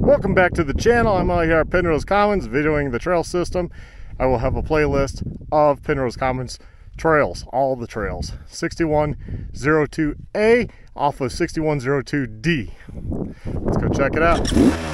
Welcome back to the channel. I'm out here at Penrose Commons videoing the trail system. I will have a playlist of Penrose Commons trails, all the trails. 6102A off of 6102D. Let's go check it out.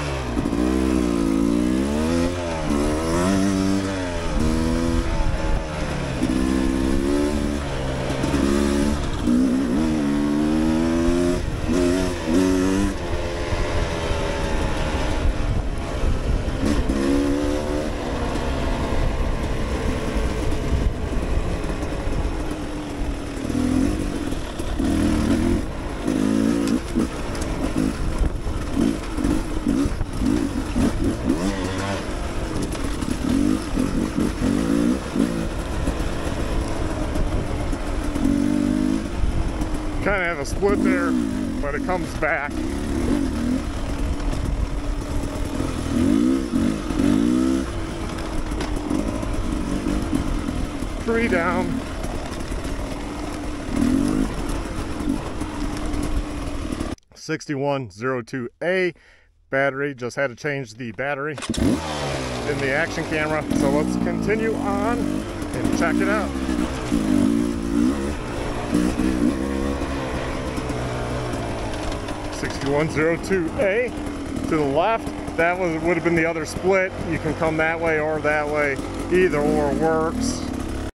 Kind of have a split there, but it comes back. Three down. (6102A) battery. Just had to change the battery in the action camera. So let's continue on and check it out. (6102A) to the left. That would have been the other split. You can come that way or that way. Either or works.